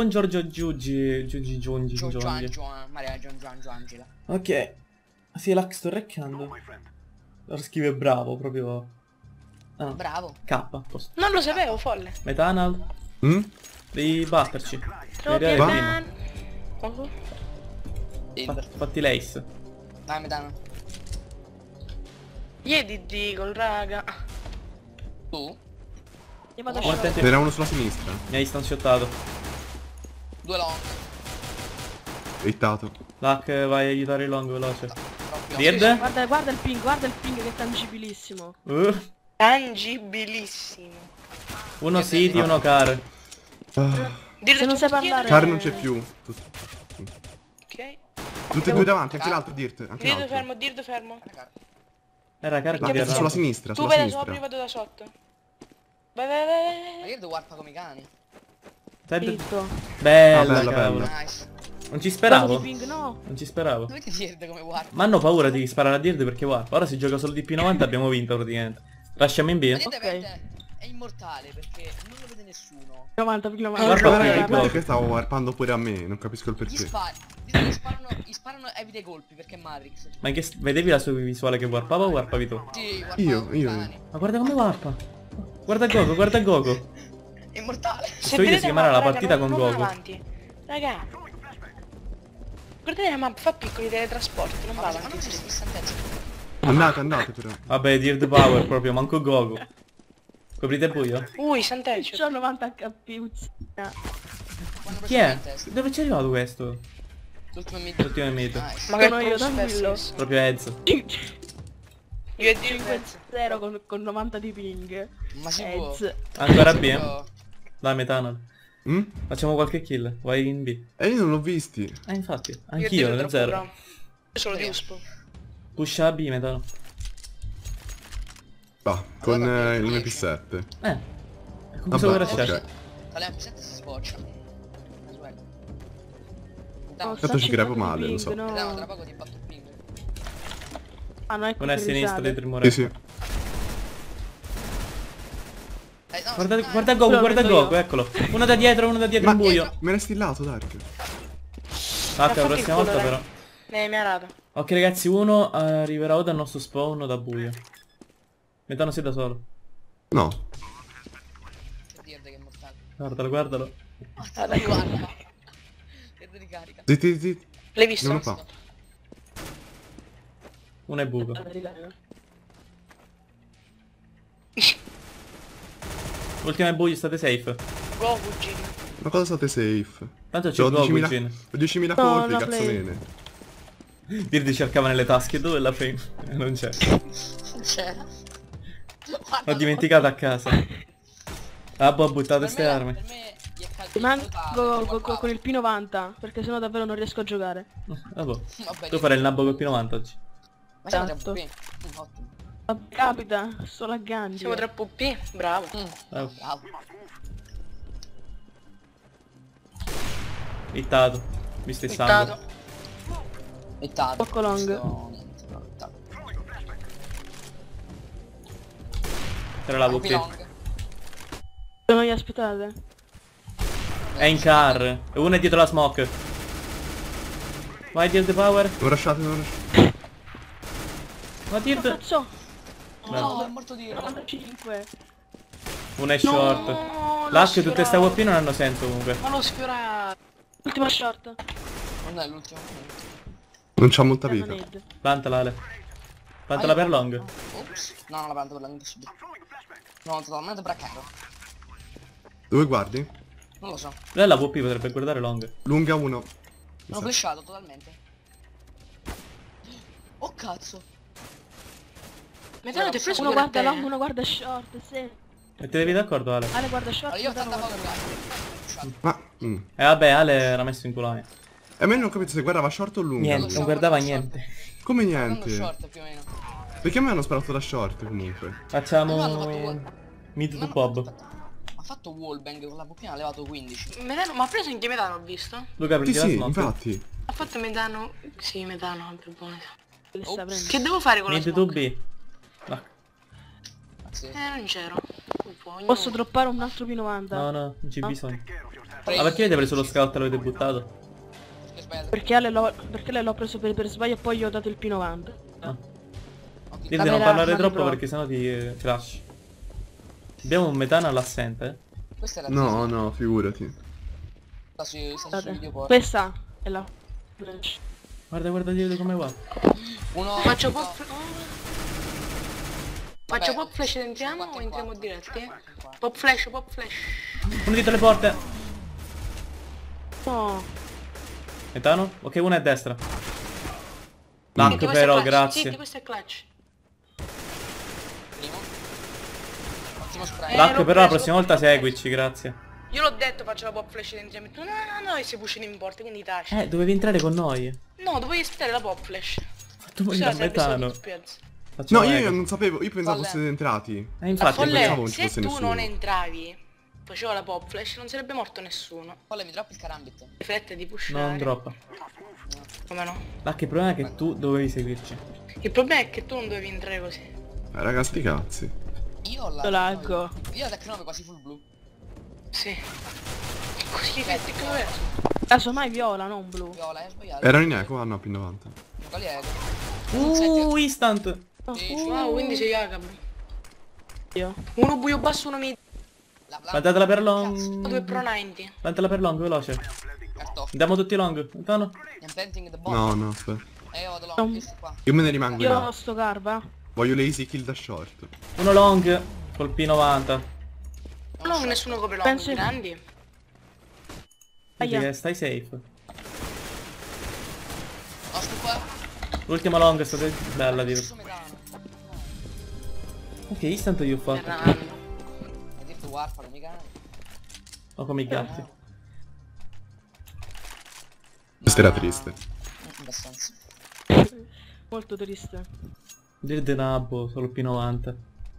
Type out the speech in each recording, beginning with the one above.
buon Giorgio Giungi. Maria Giangela. Ok. Sì, Lux sto recchiando. Lo scrive bravo, proprio. Ah, Bravo. K, posto. Non lo sapevo, folle. Metanal. Devi batterci. Devi arrivare prima. Oh. Fatti l'ace. Dai, Metano. Iedi Deagle, raga. Tu? Io vado a Oh, attenti. sciogliere. C'era uno sulla sinistra. Mi hai stanziottato. 2 long. Hittato. Luck, vai a aiutare il long veloce. Troppi Beard? Guarda il ping che è tangibilissimo. Tangibilissimo. Uno city, uno car. Se non sai parlare... Car non c'è più. Ok. Tutti e due davanti, anche l'altro Dirt. Anche Dirdo l'altro. fermo, dirdo fermo. Era carico di Perché Sulla errore. sinistra, Tu sulla vai da sopra, io sinistra. vado da sotto. Vai. Ma io devo warpa come i cani. Zitto. Bella, bella, cavolo. bella. Nice. Non ci speravo. Ping, no. Non ci speravo. Dovete dirti come warpa. Ma hanno paura di sparare a Dird perché guarda, ora si gioca solo di P90 abbiamo vinto praticamente. Lasciamo in B. Ma niente, veramente è immortale perché non lo vede nessuno. 90. Guarda, Guarda che stavo warpando pure a me, non capisco il Gli perché. spari. Gli sparano evita i colpi perché è Matrix. Ma che vedevi la sua visuale che warpava o warpavi tu? Sì, warpa Io. come i cani. Ma guarda come warpa. Guarda Gogo, guarda Gogo. È immortale. Questo video si chiamerà la partita con Gogo. Raga. Guardate la mappa, fa piccoli teletrasporti, non va Ma avanti. non c'è il santeggio. Andate però. Vabbè, Dird Power proprio, manco Gogo. Coprite il buio? Ui, Santelcio. C'ho 90 HP, uzzina. Chi è? Dove c'è arrivato questo? L'ultimo mid. L'ultimo mid. Nice. Ma che sono io, tranquillo. Proprio Eds. Io e 5-0 con 90 di ping. Ma si può. Ez. Ancora B? Però- Dai, Metanal. Facciamo qualche kill. Vai in B. E io non l'ho visti. Infatti, Io anch'io tiro nel troppo zero. bravo. Io solo di USP. Pusha B, Metanal. Va, con Allora, il dieci. MP7. Con cosa vuoi Vabbè, lasciare? ok. Tale MP7 si sboccia. Casuale. Tanto ci crepo male, lo so. Vediamo tra poco ti batto il ping. Ah, no, ecco Uno a che sinistra risale. dietro il muretto. Sì, sì. No, Guarda, dai. guarda Gogo, Lo guarda vedo io. Gogo, eccolo. Uno da dietro in buio. Me l'hai stillato, Dark. Ah, la prossima volta però. Mi ha rato. Ok ragazzi, uno arriverà o dal nostro spawn o da buio. Metano sei da solo. No. C'è Dirde che è mortale. Guardalo, guardalo. Ah, dai, guarda. Dirde di carica. Zitti, zitti. L'hai visto? Non lo fa. Uno è buco. L'ultima è buio, state safe. Go, Gin. Ma cosa state safe? Tanto c'è Ho Gogo 10.000 Gin. ho 10.000 No, colpi, no, cazzo play. bene. Dirdi cercava nelle tasche, dove è la frame? Non c'è. C'era. L'ho dimenticata a casa. Ah, boh, buttate Per ste me, armi. per me gli è caldo Rimango con il P90, perché sennò davvero non riesco a giocare. Ah, boh. Vabbè, Tu farai il nabbo col P90 oggi. ma siamo Esatto. troppo qui. Ottimo. Capita, solo a Gandhi. Siamo 3 PP, bravo. Ah, Bravo. hittato. Visto il sangue. Hittato. Hittato. Poco long. Questo niente, però hittato. Era la Troppi VP. long. Non gli aspettate? È in car. E uno è dietro la smoke. Vai Dirt Power. Non lasciate, non lasciate. Ma Dirt. Cazzo! No, è morto Dirde. 95. Uno è short. l'ho L'H e tutte ste sfiorato. WP non hanno senso comunque. Ma l'ho sfiorato. Ultima short. Non è l'ultimo. Non c'ha molta Danno vita. nade. Plantala Ale. Plantala per long. Ops. No, non la prendo per la impossibile. No, totalmente braccato. Dove guardi? Non lo so. Lei la WP potrebbe guardare long. Lunga 1. L'ho flashato totalmente. Oh cazzo. Metano ti hai preso Uno pure guarda te. long, uno guarda short, sì. Mettetevi d'accordo Ale. Ale guarda short, Allora io ho Metano tanta guarda paura. Ma... E vabbè Ale era messo in culone. E a me non ho capito se guardava short o lunga. Niente, non guardava niente. Come Guardando niente? short più o meno. Perché a me hanno sparato da short comunque. No, hanno Facciamo fatto mid No, to no, Bob. aspetta. Ha fatto wallbang con la poppina, ha levato 15. Metano, ma ha preso anche Metano, ho visto? Luca Sì, prendi la sì, smoke. infatti. Ha fatto Metano. Sì, Metano, è più buono. che sta prendendo. Che devo fare con la Mid to smoke? B. Ah, Sì. Non c'ero. Un po', ognuno- Posso droppare un altro P90? no, no, non c'è No? bisogno. Ma perché avete preso lo scout e l'avete buttato? Che sbagliato. Perché lei l'ho preso per sbaglio e poi gli ho dato il P90. Ah. Ok. Dite di Vabbè, non parlare ma troppo pro. perché sennò ti crash. Abbiamo un metano all'assente, eh? Questa è la No, no, figurati. sta su Guardate, video poi. questa è la flash. Guarda, guarda Diego come va. Uno Faccio no. pop... Faccio pop flash ed entriamo o entriamo diretti? Pop flash, pop flash. Uno dietro le porte. No. Metano? Ok, uno è a destra. Senti, Lac questo è però, clutch. grazie. Senti, questo è clutch. Primo. Ottimo spray. Lac l'ho però la preso. prossima volta seguici, grazie. Io l'ho detto, faccio la pop flash ed entriamo. Tu, no, e si pushano in porta, quindi taci. Dovevi entrare con noi. No, dovevi aspettare la pop flash. Tu morire a Scusa, sempre solo metano. tu spiazzi. Facciamo No, io eco. non sapevo, io pensavo Folle. fossero entrati. Infatti, Folle. questo- pensavo non ci Se fosse tu nessuno. non entravi, facevo la pop flash, non sarebbe morto nessuno. Folle mi droppi il carambit. Fretta di pushare. non troppo. Come no? Lac, il problema è che tu dovevi seguirci. Il problema è che tu non dovevi entrare così. Raga, sti cazzi. Io ho Io laggo. Io ho Tech 9 quasi full blu. Sì. Così che è? Casomai viola, non blu. Viola, hai sbagliato. Erano in eco? Ah no, P90. Quali è? Instant. Wow, quindi sei Agab. Io. Uno buio basso, uno mid. Mandatela per long. Due pro 90. Mandatela per long, veloce. Cartoffi. Andiamo tutti long. Metano. I'm planting the bomb. No, no, aspetta. Io vado long, Non- questo qua. Io me ne rimango Io là. ho sto garba. Voglio lazy kill da short. Uno long. Col P90. No, nessuno copre long. Penso- Grandi. Quindi Aia. che stai safe. No, sto qua. L'ultima long è stata bella, tipo. Questo metano. Ok, instant io ho fatto. Ferrando. Hai detto warfare, mica. Ho come i gatti. Questo era triste. Abbastanza. Molto triste. Dire de nabbo, solo P90.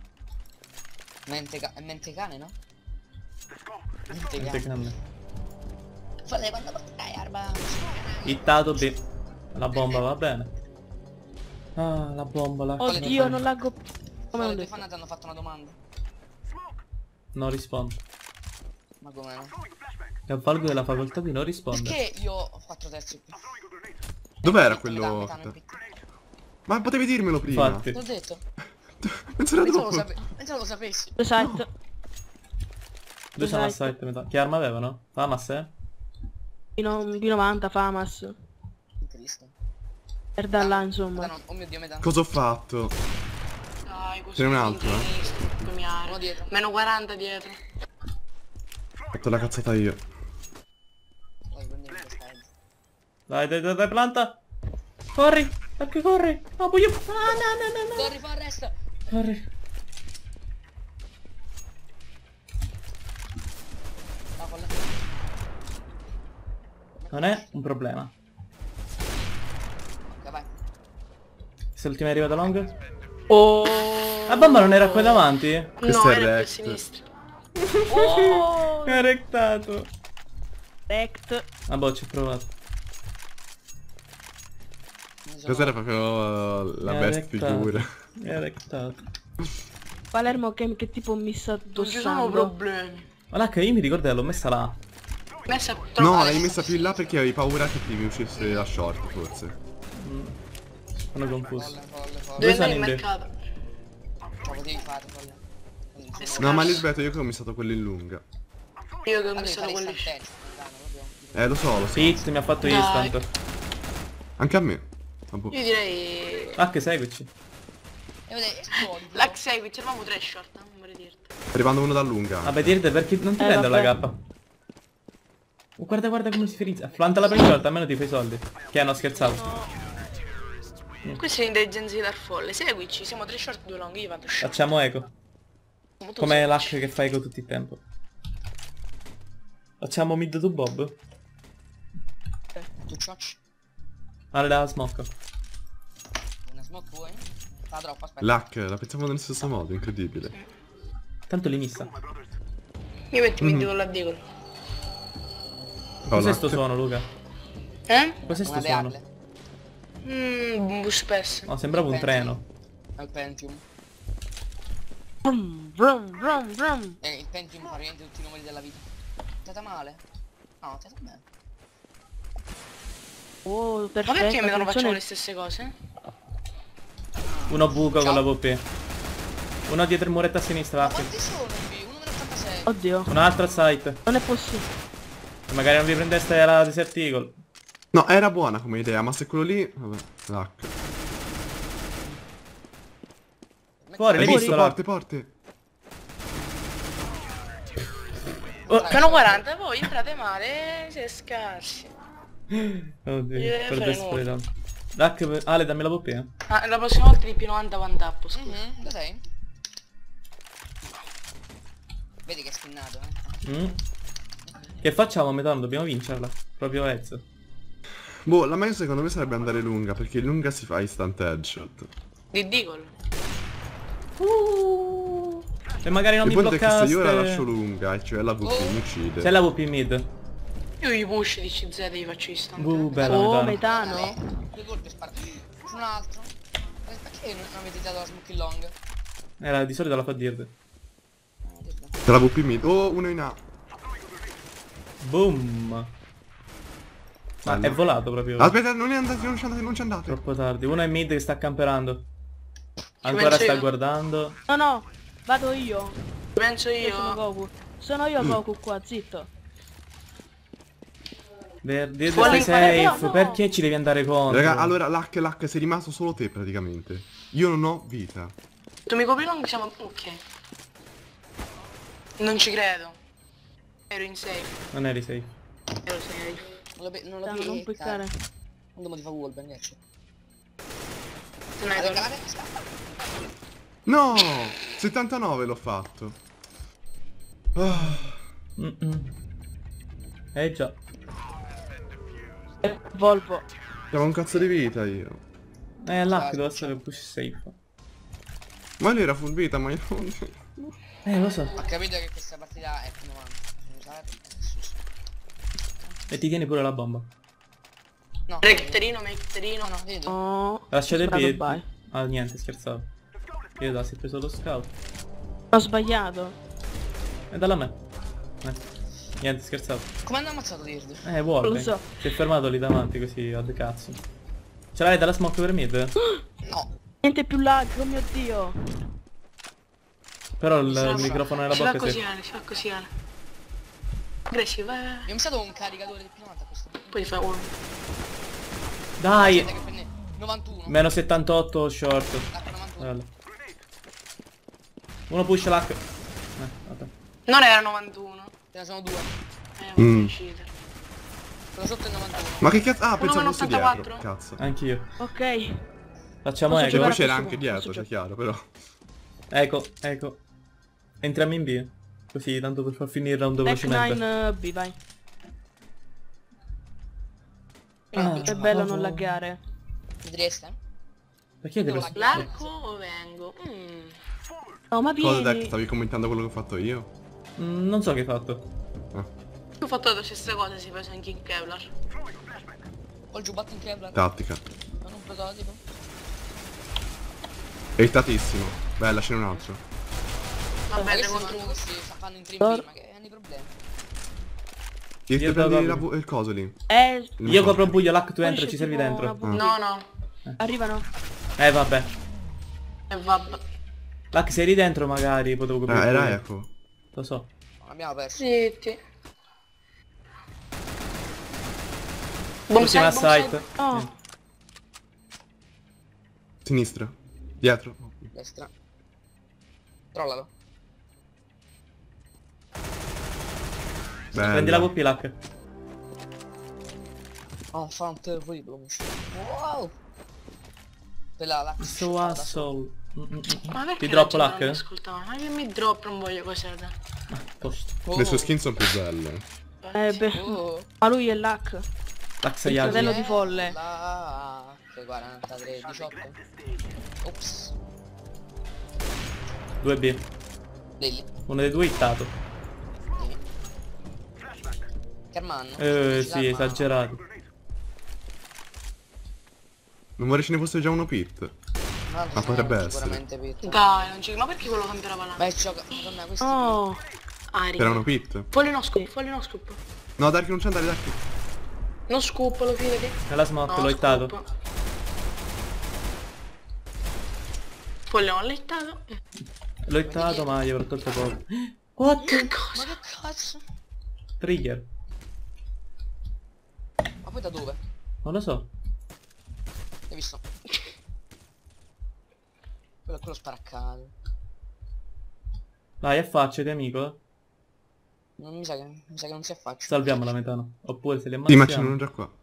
È mente cane, no? Mente Niente cane. canne. Folle, quando portai arma? Hittato B. La bomba va bene. Ah, la bomba la... Oddio, non laggo più. Come Folle, ho i tuoi detto? fan ti hanno fatto una domanda. Non rispondo. Ma come no? È avvalgo della facoltà di non rispondere. Perché io ho 4 terzi qui? Dov'era Metano, quello? metano, metano. Ma potevi dirmelo prima. Infatti. Te l'ho detto. Penso era Pensavo dopo. lo sapessi. Due site. Due sono a site metà. Che arma avevano? Famas, eh? B90, Famas. Cristo. Per da là, insomma. Metano, oh mio dio, metano. Cosa ho fatto? Dai, così. Ce n'è un altro, Uno dietro. Meno 40 dietro. Ho fatto la cazzata io. Dai, prendimi questa head. Dai, planta! Corri! Perché corri? No, voglio... Ah, no. Corri, Forrest! Corri. No, folle. Non è un problema. Ok, vai. Se l'ultima è arrivata long? Oh. La bomba non era quella davanti? Questo No, è era più a rect. sinistra. Oh. Mi ha rectato. Rect. Ah boh, ci ho provato. Cos'era proprio la Mi ha best rectato. figura? Mi ha rectato. Palermo che tipo mi sta Non ci sono addossando. problemi. Ma là che io mi ricordo che l'ho messa là. Messa No, troppo. l'hai messa più in là perché avevi paura che ti uscisse la short, forse. Sono confuso. Folle. Dove sono andare in in B? mercato? Lo potevi fare, folle. No, ma Lisbetto, io che ho missato quello in lunga. Io che ho Devi messo fare quelli. istantaneo, proprio. Lo so, lo so. Pit mi ha fatto Dai. instant. Anche a me. Ah, boh. Io direi... Ah, che seguici. E vedete, esplodi. L'ax segui, c'eravamo 3 short, non vorrei dirti. Arrivando uno da lunga. Vabbè, direte perché non ti prende la vabbè. K. Oh, guarda come si frizza. Afflanta la prima volta, almeno ti fai i soldi. Che hanno scherzato. Questa è l'intelligenza di dar folle. Seguici, siamo 3 short, 2 long, io vado short. Facciamo eco. Siamo tu Come seguici. l'hack che fai con tutto il tempo. Facciamo mid to Bob. Tu ciocci. Alla smoke. Una smoke vuoi? Sta troppo, aspetta. L'hack, la pensavo nello stesso modo, incredibile. Tanto li missa. Io metti mid con la Deagle. Oh, Cos'è l'hack. sto suono, Luca? Eh? Cos'è Una sto suono? Deagle. Un bus pass. No, sembrava un treno. È il Pentium. Vrum, vrum, vrum, vrum. Il Pentium fa praticamente tutti i numeri della vita. È stata male? No, ti sta bene. Oh, Ma perfetto. perché mi non facciamo attenzione. le stesse cose? Uno buco Ciao. con la VP. Uno dietro il muretto a sinistra, Ma Hack. quanti sono in B? 1,86. Oddio, Un altro a site. non è possibile. Magari non vi prendeste la Desert Eagle. No, era buona come idea, ma se quello lì... Vabbè, l'hack. Fuori, l'hai Fuori. visto là? Porte. Piano 40, voi entrate male, siete scarsi. Oddio, Io per farei desperare. Hack, Ale, dammi la VP, eh. Ah, la prossima volta di più 90 one tap, scusa. Da sei? Vedi che è skinnato, Mm. Che facciamo a metà? Non dobbiamo vincerla. Proprio Ezio. Boh, la meglio secondo me sarebbe andare lunga, perché in lunga si fa instant headshot. Di Deagle. E magari non Il mi punto è che se io la lascio bloccaste. lunga, cioè la VP mi uccide. C'è la VP mid. Io gli push di CZ gli faccio istante. Bella Oh, metà. metano. 2 colpi e spara. C'è un altro. Perché non avete dato la smoke long? Di solito la fa dirde. C'è la VP mid. Oh, uno in A. Boom. Ma Bello. è volato proprio. Aspetta, non è andato, non ci andate. Troppo tardi. Uno è mid che sta camperando. Ancora penso sta io. guardando. No, no, vado io. Penso Io sono io. Goku. Sono io Goku qua, zitto. Dirde Fuori sei fare- safe. no, no. Perché ci devi andare contro? Raga, allora l'hack, sei rimasto solo te praticamente. Io non ho vita. Tu mi copri long siamo... Ok. Non ci credo. Ero in safe. Non eri safe. Ero safe. Non lo Non peccare. Non dobbiamo fare wallbang, ecco. Sniper. No! 79 l'ho fatto. Ah, Già. Volvo. avevo un cazzo di vita io. L'hack deve essere un push safe. Ma lui era full vita, ma io non... Lo so. Ho capito che questa partita è più 90. E ti tieni pure la bomba. No. Mecterino. No, vedo. Oh, Lasciate il sparato piede. bye. Ah niente, scherzavo. Io da si è preso lo scout. Ho sbagliato. E dalla me. Niente, scherzavo. Come hanno ammazzato Dird? Vuole. Lo so. Si è fermato lì davanti così a de cazzo. Ce l'hai dalla smoke per mid? No. Niente più lag, oh mio dio. Però il microfono nella Si fa bocca così sì. Ale, si fa così Ale. Aggressivo, Io mi stato un caricatore di più 90 a questo. Poi ti fai uno. Dai! Aspetta che prende 91. Meno 78 short. L'H 91. Bello. Uno push l'hack. Vabbè. Non era 91. Ce ne sono due. Un uccidere. Quello sotto è 91. Ma che cazzo... Ah, Uno pensavo meno fosse 84. dietro. Cazzo. Anch'io. Ok. Facciamo Posso Cioè, eco. poi giocare? c'era Posso anche giocare, dietro, posso c'è chiaro, però. Ecco. Entriamo in B. Così tanto per far finire il round Back velocemente. 9 B, vai. Ah, È bello non laggare. Vedreste? Perché deve... L'arco o vengo? No, ma Cosa Deck, vieni. stavi commentando quello che ho fatto io? Non so che hai fatto. Ho fatto le stesse cose, si pensa anche in Kevlar. Ho il giubbotto in Kevlar. Tattica. Non un prototipo. Eitatissimo. Bella, ce n'è un altro. Va Ma bene questi contro fanno uno. questi fanno in trim ma che hanno i problemi. Io ti Io prendi do- il coso lì. Io copro un buio, l'hack tu Poi entra, c'è ci servi tipo dentro. una No, no. Arrivano. Vabbè. E vabbè. L'hack sei lì dentro magari, potevo coprire. Era pure. eco. Lo so. Non abbiamo perso. Zitti. Bomb Ultima side, bomb site. side. Oh, Sinistra. Dietro. Destra. Trollalo. Bella. Prendi la VP l'hack. Oh, fa un terribile. Wow. Quella la So asshole. Ma perché Ti droppo la gente non mi l'hack? ascoltava? Ma che mi drop non voglio cos'è da... Posto. Le sue skin sono più belle. beh. Oh. Ma lui è l'hack. L'hack Il Sayagi. fratello di folle. La 43 18. Ops. 2B. Lì. Uno dei due hittato. Kerman. Sì, esagerato. Non vorrei ce ne fosse già uno pit. Ma potrebbe essere. Sicuramente pit. Dai, non ci... Ma perché quello cambierà la Beh, gioca. Madonna, questo Oh, Ari. Era uno pit? Folli no scoop, folli no scoop. No, Dark non c'è andare, Dark. Non scoopalo, fidati. Nella smoke, No, l'ho hittato. scoop. Poi l'ho hittato. L'ho hittato ma gli avrò tolto poco. What? Che Ma cosa? che cazzo? Trigger. Ma poi da dove? Non lo so. Hai visto? Quello sparaccato. Dai, affacciati amico. Non mi sa che non si affaccia. Salviamo la metano. Oppure se li Sì, ma ce ammazziamo. n'hanno già qua.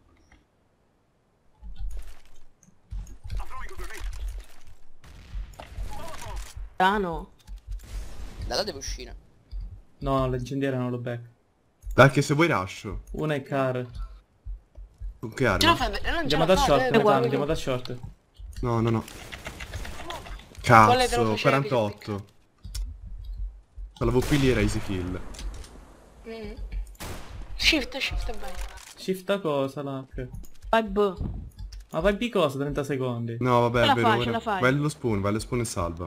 Ah no. Da là deve uscire. No, l'incendiaria non lo becco. Dark, se vuoi rush. Una è car. Con che Ce la arma? fai, non ce Andiamo la da fai, short, metano, guarda. andiamo da short. No, no, no. Quale te lo Cazzo, facevi, 48. Con la VP lì era easy kill. Shift e vai. Shifta cosa, Lac? Vai B. Ma vai B cosa, 30 secondi. No, vabbè, Ce è la vero, fai, vero. ce la fai. Vai allo spawn e salva.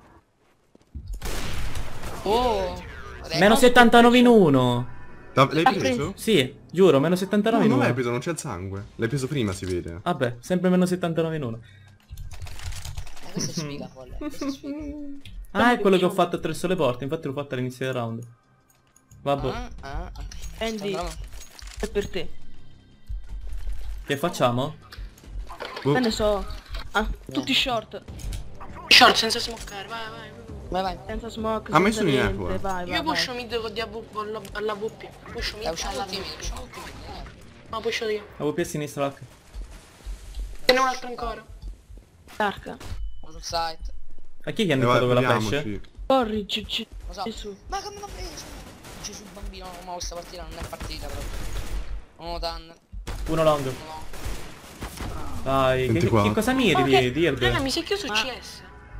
Oh! Meno 79 in 1. L'hai preso? Sì, giuro, meno No, 79 in non 1. l'hai preso, non c'è il sangue. L'hai preso prima, si vede. Vabbè, sempre meno 79 in 1. Questa è sfiga folle. Questa è sfiga. Ah, è quello che ho fatto attraverso le porte, infatti l'ho fatto all'inizio del round. Vabbè, Andy, è per te. che facciamo? Che ne so. Ah, tutti short. Short senza smoccare, vai, vai. Vai. Senza smoke, Ah, ma io senza sono in niente. acqua. Vai, Io vai, pusho vai. mid con di AWP alla VP. Pusho mid Usciamo alla tutti VP. usciamo tutti. No, pusho io. AWP a sinistra, Lac. Ce n'è un altro ancora. Dark. Sono sul site. A chi è che ha nettato quella flash? Proviamoci. Corri, Gigi. Lo so. Gesù. Ma come l'ho preso? Gesù bambino, ma questa partita non è partita proprio. No, Dan. Uno long. No. Dai, che 24. cosa miri, Raga, mi Dird? si è chiuso CS.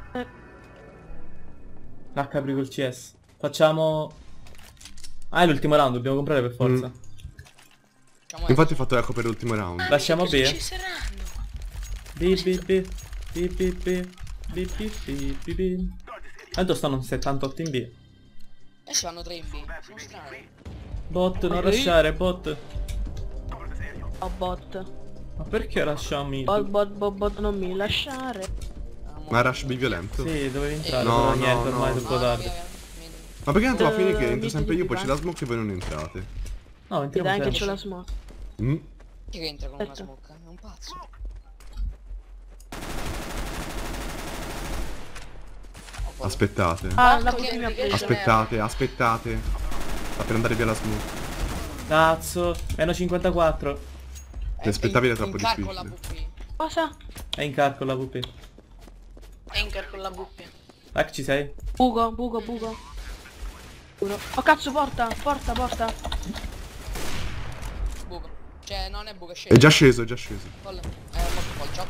Lac, apri col CS. Facciamo... Ah, è l'ultimo round, dobbiamo comprare per forza. Facciamo Infatti ho fatto eco per l'ultimo round. Lasciamo B. Ci saranno. B, B, B. B, B, B. B, B, B, B, B. Tanto stanno 78 in B. Adesso vanno 3 in B. Sono strani. Bot, non lasciare, bot. Oh, bot. Ma perché lasciami? Bot, non mi lasciare. Ma rush B violento? Sì, dovevi entrare, No, però no, niente, ormai è no. troppo tardi. Ma perché tanto alla fine che entro Mid, sempre io, mid, poi c'è vai. la smoke e voi non entrate? No, Ti entriamo dai che sempre. c'è la smoke. Mm? Chi che entra con una Aspetta. smoke? È un pazzo. Aspettate. Ah, la Porco VP mi ha Dio, preso. Aspettate, aspettate. Sta per andare via la smoke. Cazzo, meno 54. L'aspettabile è troppo Con la difficile. VP. Cosa? È in car con la VP. Anchor con la VP. Lac, ci sei? Buco. Uno. Oh cazzo, porta. Buco. Cioè, non è buco, è È sceso. già sceso, è già sceso. Folle. Molto folle, ciao.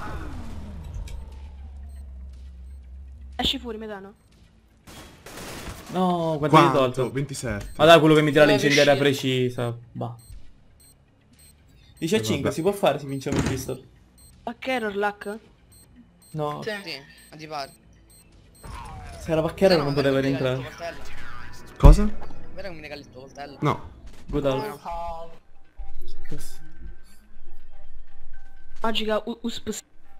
Esci fuori, metano. No, quanto gli hai Quanto? tolto? 27. Ma dai, quello che mi tira Dove l'incendiaria uscire? precisa. Bah. 10 a 5, vabbè. si può fare se vinciamo il pistol? Che error, Lac? No, Sì. Sì, a ti pare. se era pacchera non poteva Vero che mi regali il rientrare. tuo coltello? Cosa? Vero che mi regali il tuo coltello? No. Good out. Magica usps.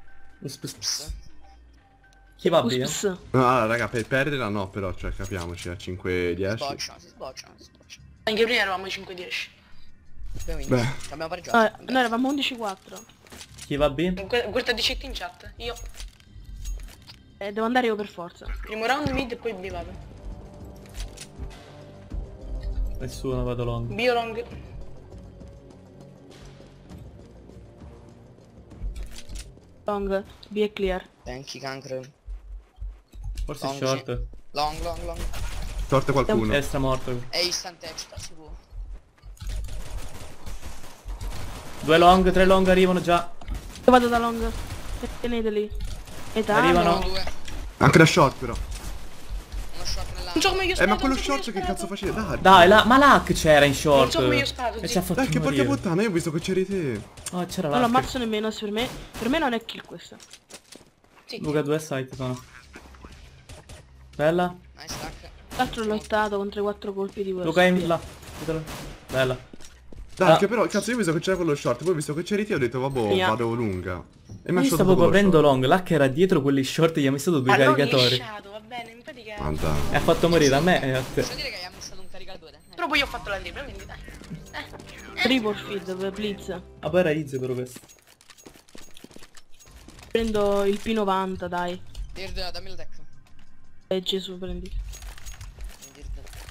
Chi va via? Usps. No, allora raga, per perderla no, però, cioè, capiamoci, a 5-10. Si sbocciano. Anche prima eravamo 5-10. Beh. Abbiamo pareggiato. Noi eravamo 11-4. Chi va B? Guarda di chat in chat. Io. Devo andare io per forza. Primo round mid e poi B vado. Nessuno, vado long. B o long. Long. B è clear. Tanky, cancro. Forse Long, short. Long. Torte qualcuno. Extra morto. È instant extra, si può. 2 long, 3 long arrivano già. Io vado da long. Teneteli. Età. Arrivano. Due. Anche da short però. Uno shot Non nell'angolo. so come io Ma sparo. quello short che cazzo faceva? Dai. Dai, ma Lac c'era in short. Non so come io sparo, E sì. ci ha fatto Dai, che porca morire. puttana, io ho visto che c'eri te. Oh, c'era Non lo Lac. ammazzo nemmeno, se per me non è kill questa. Sì. Luca 2 site sono. Bella. Nice stack. L'altro l'ho lottato contro i 4 colpi di questo. Luca in là. Bella. Dai, anche però, cazzo, io ho visto che c'era quello short, poi ho visto che c'eri te e ho detto, vabbè, Via. vado lunga. E mi Ma ha io shot stavo quello coprendo short. long, l'hack era dietro quelli short, gli ha messo due Allora caricatori. lisciato, va bene, mi fate che... Ma dai. E ha fatto morire a me e a te. Posso dire che gli ha messo un caricatore? Però poi io ho fatto la libra, quindi dai. Triple feed per blitz. Ah, poi era easy però questo. Prendo il P90, dai. Dird, dammi la tech. Gesù, prendi. Dird.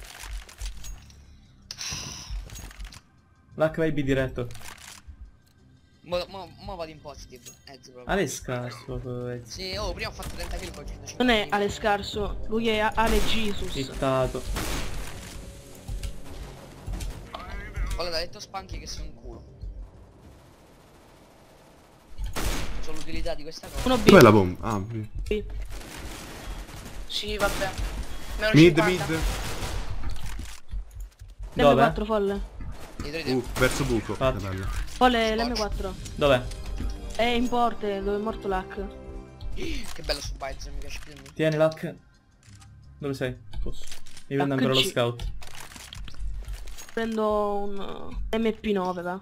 L'hack vai B diretto. Mo vado in positive. Ezio proprio. Ale scarso proprio Ezio. Sì, oh, prima ho fatto 30 kill, poi 150. Non è Ale Scarso, lui è Ale Jesus. Hittato. Allora, ha detto Spunky che sei un culo. So l'utilità di questa cosa. Uno B. Dov'è la bomba? Ah, B. B. Sì, vabbè. Meno Mid, 50. mid. Dove? L'M4 folle. Dietro di te. Verso buco. Fatto. Che bello. Folle l'M4. Dov'è? È in porte dove è morto l'hack. Che bello su Bites, mi piace più di me. Tieni l'hack. Dove sei? Posso. Mi prendo ancora lo HG. scout. Prendo un MP9, va.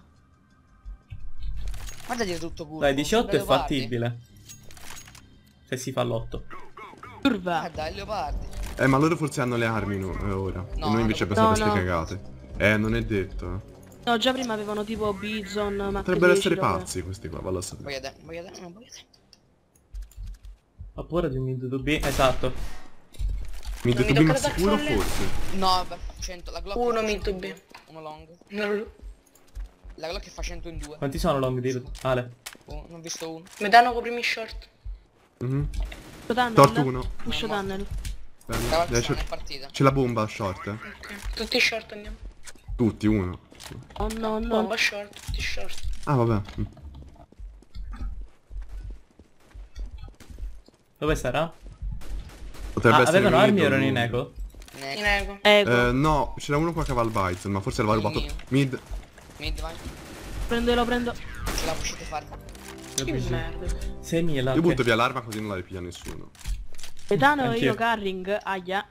Guarda dire tutto culo. Dai, 18 è Leopardi. fattibile. Se si fa l'8. Curva. Guarda, il leopardi. Ma loro forse hanno le armi ora. No, e noi invece no, abbiamo no, queste no. cagate. Non è detto. No, già prima avevano tipo Bizon, ma Potrebbero essere pazzi questi qua, vallo a sapere. Voglio te, non voglio te. Ho paura di un mid to B. Esatto. Mid Non to mi B ma tocca sicuro dark forse. No, vabbè, 100, la Glock Uno fa mid to 100 in B. due, uno long. Non- La Glock fa 100 in 2. Quanti sono long di Ale? Oh, non ho visto uno. Metano coprimi short. Mhm. Tunnel. Tort uno. Uscio tunnel. Bello. Cavalcano C'è è partita. c'è la bomba short. Ok. Tutti short andiamo. Tutti, uno. Oh no, no. Bomba short, tutti short. Ah, vabbè. Dove sarà? Potrebbe Ah, essere avevano mid armi o o erano in lungo. eco? In ego. Ego. No, c'era uno qua che aveva il bites, ma forse l'aveva rubato. Mio. Mid. Mid, vai. Lo prendo. Ce la uscite fare. Che merda. 6.000. Io ok. butto via l'arma così non la ripiglia nessuno. Metano Anch'io. io carring. Aia.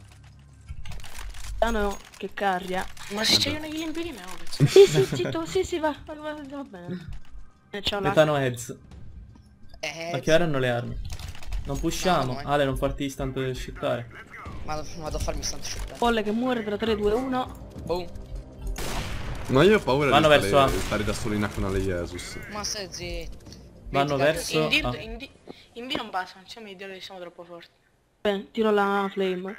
Metano che carria. Ma se c'è una kill in più di me, oh, cazzo. Sì, sì, zitto, sì, sì, va bene. Ciao là. Metano heads. Ma che ora hanno le armi? Non pushiamo. No, no, Ale, non farti instant per shittare. Vado a farmi stanto shot. Folle che muore tra 3, 2, 1. Boom. Ma io ho paura Vanno di verso A. stare da solo in Aconale Jesus. Ma stai zitto. Vanno Vedi, verso In D, A. in B non basta, non siamo idioти, siamo troppo forti. Beh, tiro la flame.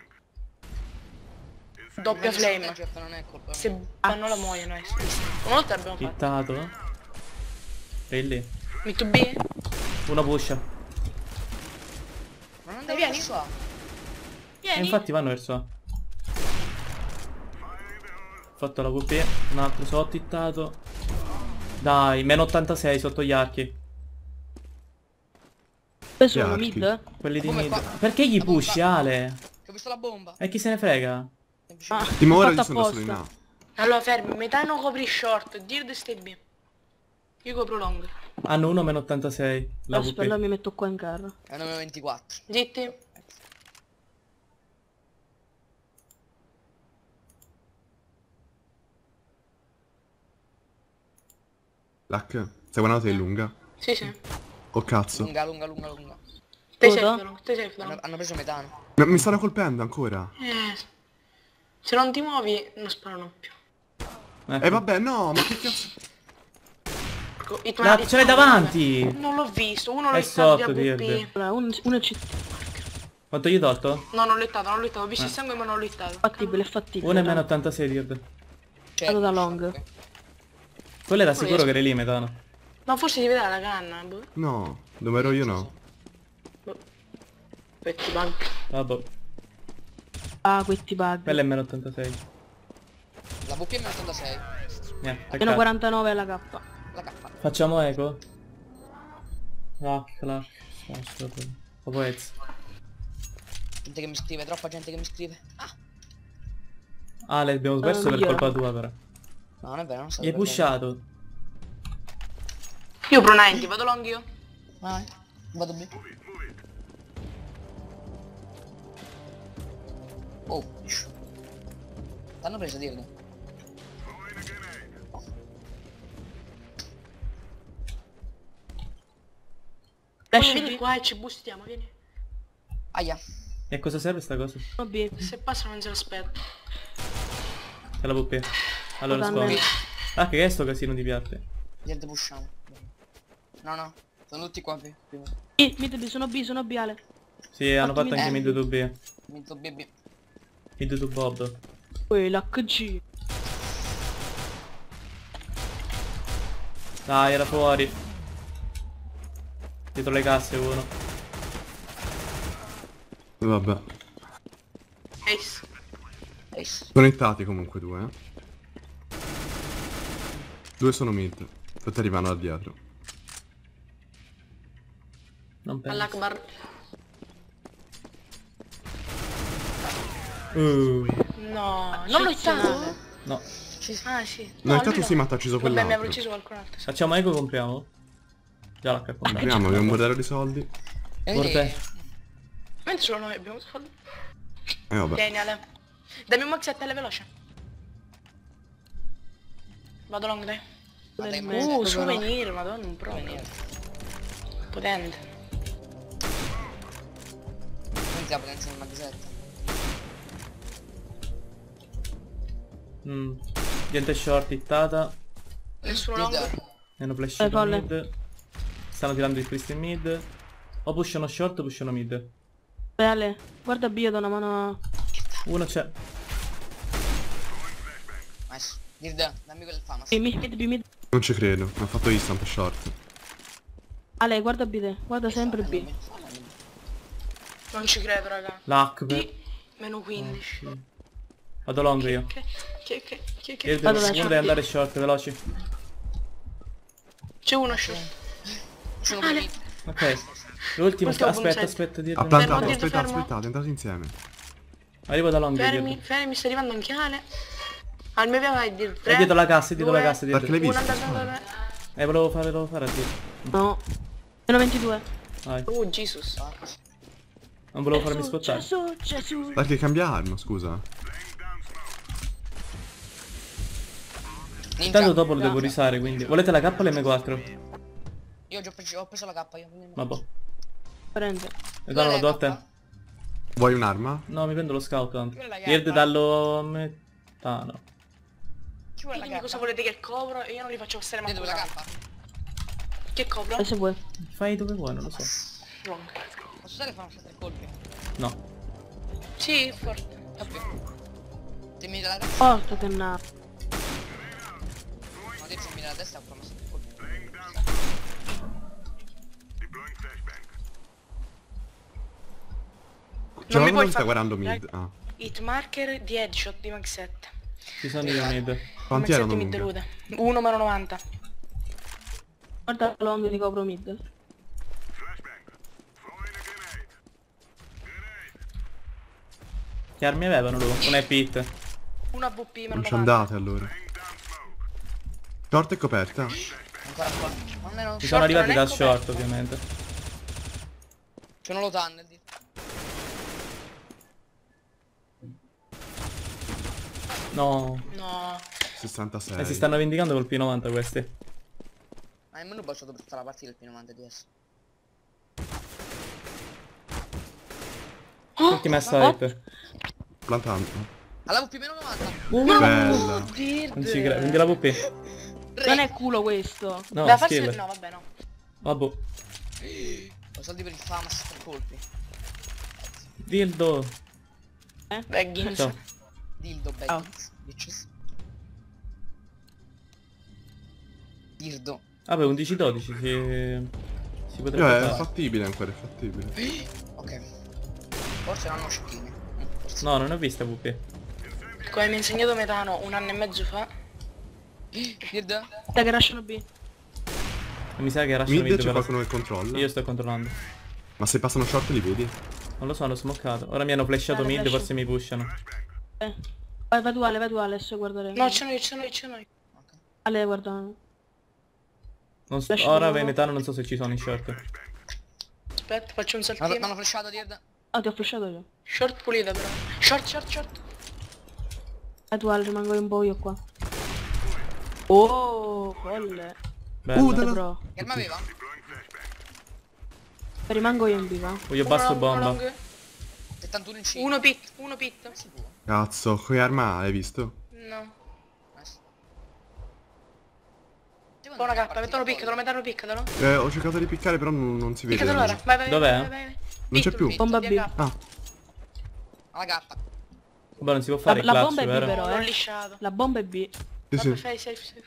Doppia flame. Non è colpa Se mia. vanno la muoiono, una volta abbiamo fatto. Hittato. E lì. Mid to B? Uno pusha. Ma non devi vieni? verso A. E Vieni. infatti vanno verso A. Fatto la VP. Un altro sotto hittato. Dai, meno 86 sotto gli archi. Dove sono archi. mid? Quelli di Come mid. qua? Perché gli La bomba. pushi, Ale? Che ho visto la bomba. E chi se ne frega? Ah, Prima ora fatto li sono da solo in apposta. A. Allora fermi, metano copri short, Dird stai B. Io copro long. Hanno uno meno 86. La Aspetta, allora VP. mi metto qua in carro. È 924. Zitti. Lac, stai guardando te è lunga? Sì, sì. Oh cazzo. Lunga. Te Cosa? safe da long, te safe da long. Hanno preso metano. Mi stanno colpendo ancora. Se non ti muovi non sparano più. Ecco. Vabbè, no, ma che cazzo. I tuoi Ce l'hai davanti! Non l'ho visto, uno l'ho È lettato di sotto, AWP. Dird. Allora, uno è Quanto gli ho tolto? No, non l'ho lettato, ho visto il sangue ma non l'ho lettato. fattibile, è fattibile. Uno è dai. meno 86 Dird. Cioè, Vado da long. Quello era sicuro che eri lì, metano. Ma forse si vede la canna, boh. No, dove ero io no. Petti bug. Vabbè. Ah, questi bug. Quello è meno 86. La VP è 86. Niente, Meno peccato. 49 alla K. La K. Facciamo eco? Clac. Proprio heads. Gente che mi scrive, troppa gente che mi scrive. Ah, Ale, abbiamo perso per migliora. colpa tua però. no, non è vero, non sto Gli hai pushato. Io pro 90, vado long io. Vai. Vado B. Oh, T'hanno preso Dirdo. Flash Vieni B. qua e ci boostiamo, vieni. Aia. E a cosa serve sta cosa? Sono B. Se passa non se l'aspetta. È la VP. Allora Totalmente. spawn. Ah, che è sto casino di piante? Niente, pushiamo. No, no. Sono tutti qua. Mid B, sono B, Ale. Sì, hanno Fatto fatto anche mid to B. Vinto BB. Mid to Bob. Poi l'HG. Dai, era fuori. Dietro le casse uno. Vabbè. Ace. Ace. Sono hittati comunque due, eh. Due sono mid. Tutti arrivano da dietro. Non penso. All'Akbar. No, non l'ho hittato. No. Ah sì. No, No, hittato lui sì, ma t'ha ucciso Vabbè, mi avrei quell'altro. ucciso qualcun altro. Facciamo eco, compriamo? Già l'H comprato. Abbiamo un bordello di soldi. Morte. Mentre solo noi abbiamo soldi. Vabbè. Vieni Ale. Dammi un max 7 veloce. Vado long dai. Guarda, Souvenir, madonna, un pro. Potente. Quindi la potenza del magazzetto. Gente short hittata. Nessuno long. Mi hanno flashato folle. mid. Stanno tirando il twist in mid. O pushano short o pushano mid. Ale, guarda B, io do una mano. Uno c'è. Nice. Dirda, dammi quel famas. Mid B, mid. Non ci credo. Ha fatto instant short. Ale, guarda B te. Guarda sempre B. Non ci credo, raga. L'hack. D meno 15. Vado long io. Che. Vado da Uno deve andare short, veloci. C'è uno short. Sono per Ok. L'ultimo, Ultimo aspetta, punset. aspetta, Ha dietro. plantato, Fermo, aspettate, fermo. aspettate, entrate insieme. Arrivo da long Fermi, dietro. fermi, sta arrivando anche Ale. Al mio via vai di 3. È dietro la cassa, è dietro la cassa, Perché dietro. l'hai Uno visto? andato. Volevo fare a te. No. Meno 22. Vai. Jesus. Non volevo farmi spottare. Gesù. Perché cambia arma, scusa? Intanto dopo lo devo risare, quindi. Volete la K o l'M4? Io ho preso la K io. quindi- Vabbè. Prende. E danno la dotte? Vuoi un'arma? No, mi prendo lo scout tanto. Quella è la Pierde K. dallo metano. Chi vuole la Dimmi K? cosa volete che copro e io non li faccio passare Vedo manco la la K. Che copro? Se vuoi. Fai dove vuoi, non lo so. Long. Posso usare fare un 3 colpi? No. Sì, forte. Se mi dà la testa, Porta che na. no, se mi dà la testa ho promesso 3 colpi. Cioè, mi non puoi mi sta far- guardando mid. Ah. Hit marker di headshot di max 7. Ci sono io mid. Quanti Max 7 erano mi lunghe? delude. 1 meno 90. Guarda long di copro mid. Che armi avevano loro? Un EP hit. Una VP meno Non ci 90. andate allora. Short è coperta. Ancora qua. Almeno Ci sono Short arrivati non è da short, coperto. ovviamente. c'è uno low tunnel. No. No. 66. Si stanno vendicando col P90 questi. Ma nemmeno ho baciato per tutta la partita il P90 DS. Ultima site. Plantando. Alla VP meno 90. Bella. Non ci credo. Vendi la VP. Non è culo questo. No, Da farsi... skill. No, vabbè, no. Vabbè. Ho soldi per il famas 3 colpi. Dildo. Baggins. Ciao. Dildo baggins. Bitches. Dildo. Vabbè, 11-12 si potrebbe È fare. fattibile ancora, è fattibile. Ok. Forse non hanno scicchini. Forse. No, non ho vista VP. Come mi ha insegnato Metano 1 anno e mezzo fa. Dildo? Dai che lasciano B. Mi sa che rush Mid mid c'è però. qualcuno che controlla. Io sto controllando. Ma se passano short li vedi? Non lo so, hanno smoccato. Ora mi hanno flashato Dai, mid, flash. forse mi pushano. Vai tu Ale, adesso guardare. No, c'è noi. Ale, guarda. Non so, Flash ora di nuovo. Venetano non so se ci sono in short. Aspetta, faccio un Mi saltino. hanno flashato Dildo. Ah, ti ho flashato io. Short pulita però. Short. Vai tu Ale, rimango un po' io qua. Oh, folle. Bello. dalla- Bro. Che arma aveva? Rimango io in B, va. Io basso bomba. 71 in C. Uno pit. Sicuro. Cazzo, con arma, hai visto? No. Nice. Ho una K, mettalo, piccatelo. Ho cercato di piccare però non si vede. Piccatelo ora. Vai. Dov'è? Vai. Non c'è più. Bomba B. Ah, Alla gatta. Vabbè, non si può fare il La clutch, bomba è B vero? però, L'ho lisciato. La bomba è B. sì, Vabbè, sì. fai safe.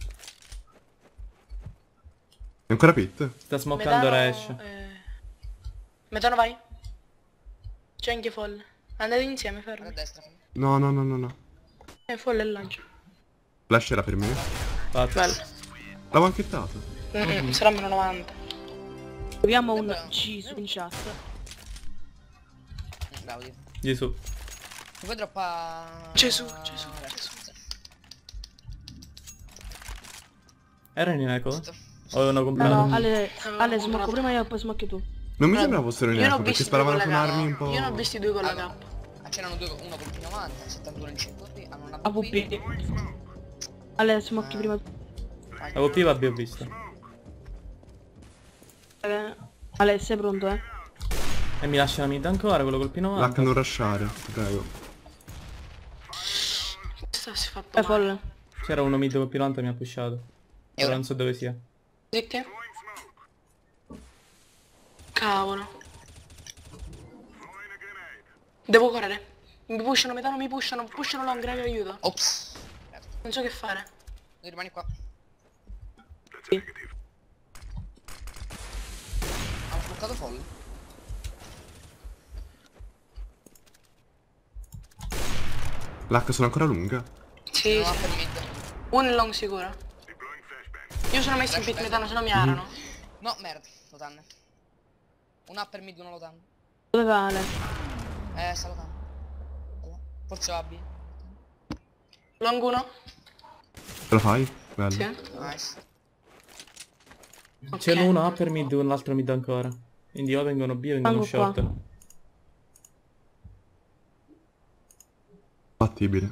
È ancora pit? Sta smoccando Rash. Metano vai. C'è anche Fall. Andate insieme, Guarda fermi. a destra. No. Fall e lancio. Flash era per me. Fatto. L'avevo anche dato. Sarà meno 90. Proviamo un C su in chat. Bravo io. Gesù. Poi droppa... Gesù. Era in eco? O uno No, completo? Ale smocco prima io, poi smocchi tu. Non mi sembra fossero in Io ne ho eco perché visti due sparavano con con la K. armi un po'. Io ne ho visti due con la K. Ah, c'erano due, uno con più 90, 71 in C così, hanno una AVP. Ale smocchi prima tu. AVP va B, ho visto. Ale sei pronto, eh? E mi lascia la mid ancora, quello col P90. L'H non rushare, ti prego. Questa si è fatto male. Fall. C'era uno mid col P90 e mi ha pushato. Ora non so dove sia. Zitti. Cavolo. Devo correre. Mi pushano, metano, pushano long, raga, aiuto. Ops. Non so che fare. Tu rimani qua. Hanno sbloccato Fall. L'H sono ancora lunga? Sì, Non ha sì. per mid. Uno in long sicuro. Io sono messo in pit metano, se no mi arano. No, merda, lotanne. Un upper mid, uno lotanne. Dove va Ale? Sta lotanne. Forse va B. Long uno? Ce la fai? Bello. Sì. Nice. C'è uno upper mid e un altro mid ancora. Quindi o vengono B o vengono Vengo qua. short. Fattibile.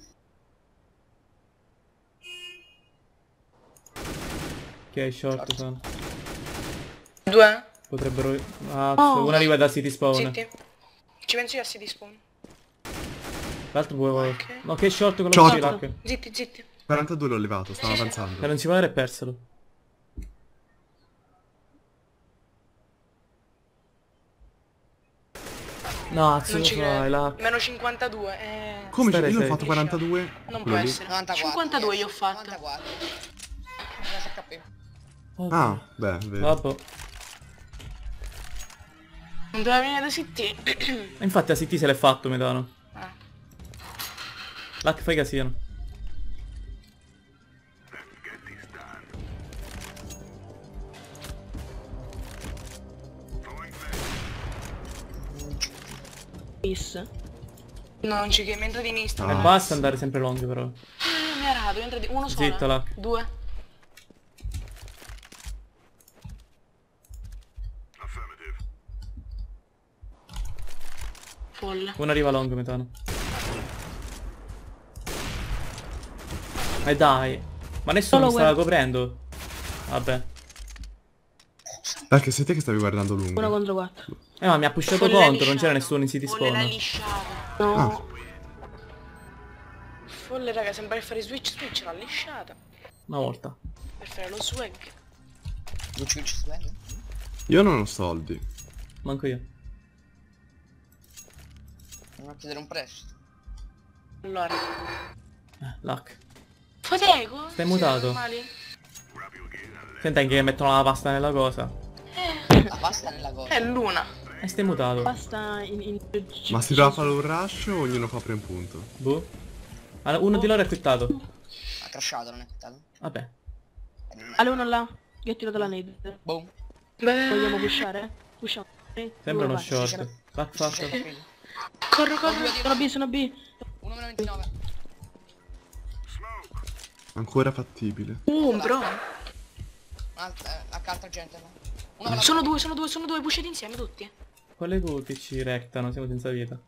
Ok, short sono. Due? Potrebbero... Ah, Oh. una arriva da city spawn. Zitti. Ci penso io a city spawn. L'altro può... Ok. No, che short con Short. la P-Lock. Zitti. 42 l'ho levato, stavo avanzando. Se non si può dare è perselo. No, Non ci fai, credo. la... Meno 52. Come Stare io ho sei. fatto 42? Non può Quello lì? essere. 94. 52 io ho fatto. 94. 10 HP. Ah, beh, vero. Vabbè. Non doveva venire da city. E infatti a city se l'è fatto, Medano. Ah. Luck, fai casino. Miss. No, non ci credo, mi entra di Nist. Ah. Basta andare sempre long però. Mi ha rato, entra di uno solo. Zitto, Luck. Due. Folle. Uno arriva long, Metano. E dai. Ma nessuno Solo mi stava Well. coprendo. Vabbè. Perché sei te che stavi guardando lungo? 1 contro 4. Ma mi ha pushato Folle l'ha contro, non c'era lisciato. nessuno in city Folle l'ha spawn. lisciata. No. Ah. Folle raga, sembra che fare switch l'ha lisciata. Una volta. Per fare lo swag. Gucci swag. Io non ho soldi. Manco io. Non a chiedere un prestito. Allora. Luck. Fotego? Stai mutato? Senta che mettono la pasta nella cosa. La pasta nella cosa. È l'una. E stai mutato. Basta in... Ma si doveva fare un rush o ognuno copre un punto? Boh. Allora, uno di loro è quittato. Ha crashato, non è quittato. Vabbè. Ale uno là. Io ho tirato la nade. Boom. Vogliamo pushare? Pushiamo. Sembra uno vai. short. Luck fatto. Corro. Sono B. 1 meno 29. Ancora fattibile. Bro. Altra gente. Uno con la Sono due, pushati insieme tutti. Quelle Q che ci rectano, siamo senza vita.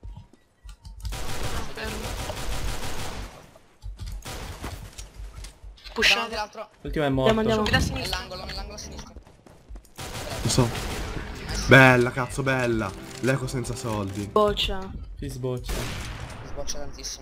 Pushate. l'altro. L'ultimo è morto. Andiamo. Da sinistra. Nell'angolo a sinistra. Lo so. Nice. Bella, cazzo, bella. L'eco senza soldi. Boccia. Si sboccia. Mi sboccia tantissimo.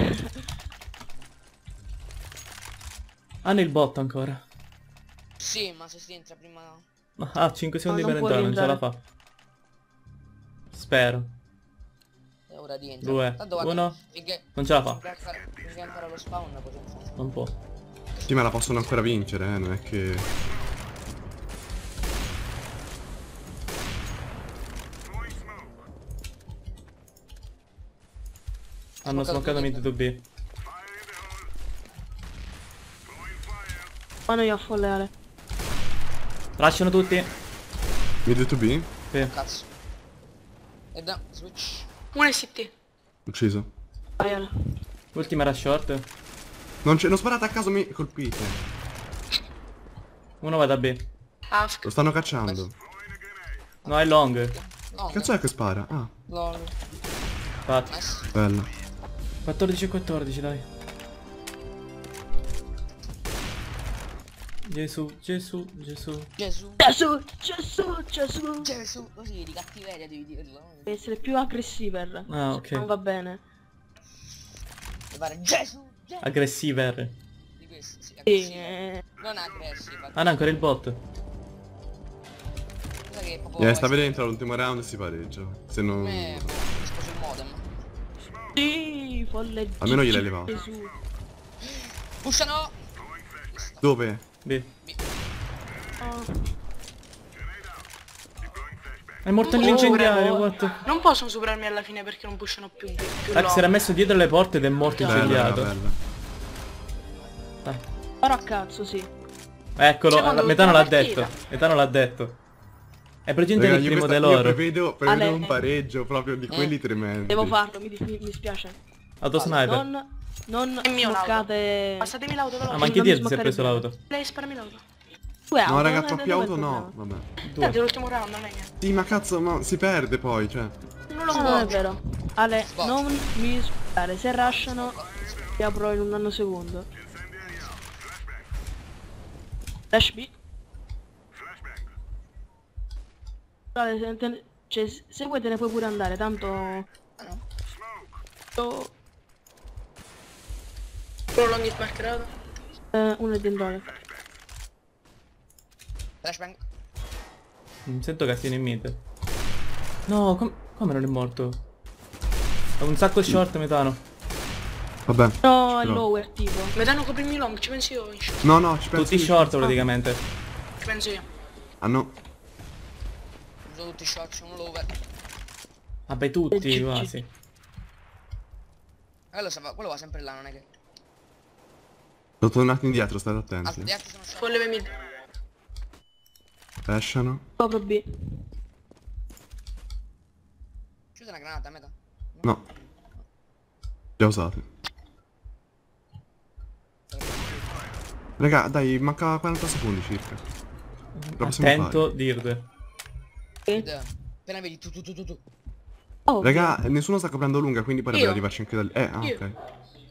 Hanno il bot ancora. Sì, ma se si entra prima... Ah, 5 secondi non per può entrare, non ce la rientrare. fa. Spero. è ora di entrare. 2, Tanto guarda, 1. finché... Non ce la fa. Finché ancora lo spawn possiamo fare. Non può. Sì, ma la possono ancora vincere, non è che... Hanno smoccato mid to B. Vanno io a folleare. Lasciano tutti. Mid to B? Sì. Cazzo. E da, switch. Uno è CT. Ucciso. Vai Ale. L'ultima era short. Non sparate a caso, mi colpite. Uno va da B. Ask. Lo stanno cacciando. No, è long. No, Che cazzo è che spara? Ah, no. Infatti. Nice. bella. 14 e 14, dai. Gesù, Gesù, Gesù. Gesù. Gesù, Gesù, Gesù. Gesù. Così di cattiveria devi dirlo. Deve essere più aggressiver. Ah, ok. Non va bene. Devi fare Gesù. Gesù. Aggressiver. Di questo, sì, Sì, aggressivo. Non aggressivo. Ah no, ancora il bot. Cosa che proprio... Sta vedendo l'ultimo round e si pareggia. Se non... Mi è esploso il modem. sì, folle. Almeno gliel'hai levato. Gesù. Pushano! Dove? B. Oh. È morto nell'incendiario, bravo. what? Non possono superarmi alla fine perché non pushano più Tax long. era messo dietro le porte ed è morto Bella, incendiato. bella. Dai. Sparo a cazzo, sì. Eccolo, Secondo Metano l'ha l'ultima detto. partita. Metano l'ha detto. È presente Raga, il io primo questa- di io loro. prevedo Ale. un pareggio proprio di quelli tremendi. Devo farlo, mi spiace. Autosniper. Non È mio smoccate. Passatemi l'auto veloce. Ah, ma anche non mi Diaz si è smoccare preso bene. l'auto. Lei sparami l'auto. Due No auto, raga, dove- troppi dov'è il auto no, problema? vabbè. Due. Tanto è l'ultimo round, non è che... Sì, ma cazzo, ma si perde poi, cioè. Non lo No, non è so. vero. Ale, Spot. non mi sparare. Se rushano, ti apro in un nanosecondo. Flash B. Ale, cioè, se vuoi te ne puoi pure andare, tanto... Oh, Quello long hit markerato. uno è dentro. Flashbang. Sento casino in mid. No, come non è morto? È un sacco short Metano. Vabbè. No, è Però- lower tipo. Metano coprimi long, ci penso io. Ci No, no, ci penso Tutti io. short praticamente. penso io. Ah no. Sono tutti short, uno lower. Vabbè tutti quasi. Quello va sempre là, non è che... Sono tornati indietro, state Altri, attenti. gli altri sono short. Folle mid. Lasciano. Copro B. Chiude una granata a metà. No. Già usate. Raga, dai, manca 40 secondi circa. La possiamo Attento, Dird. Appena vedi tu. Oh, Raga, nessuno sta coprendo lunga, quindi poi dovrebbe Io. arrivarci anche da lì. Ah, Io. ok.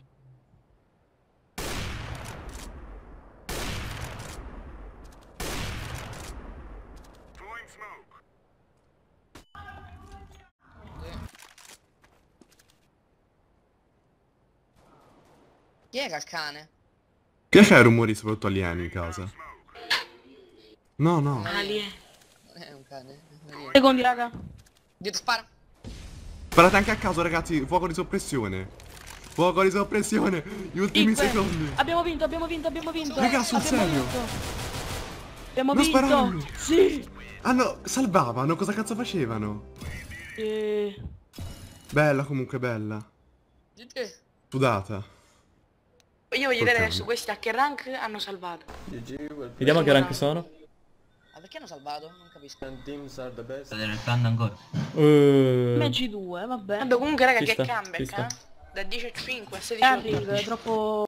Chi è che ha il cane? Che c'è rumori soprattutto alieni in casa? No, no. Alien. Non è un cane. secondi, raga. Dietro spara. Sparate anche a caso, ragazzi. Fuoco di soppressione. Fuoco di soppressione. Gli ultimi Cinque. secondi. Abbiamo vinto, abbiamo vinto, abbiamo vinto. Raga, sul Abbiamo serio? vinto. Abbiamo Non vinto. spararmi. Sì. Ah no, salvavano. Cosa cazzo facevano? Bella comunque, bella. GG. Sudata. Io voglio vedere Ok. adesso questi a che rank hanno salvato. Vediamo che rank sono. Ah, perché hanno salvato? Non capisco. State nel ancora. Maggi 2, vabbè. Vabbè comunque raga Ci che sta, ci comeback, sta. Da 10 a 5 a 16 a Carring, troppo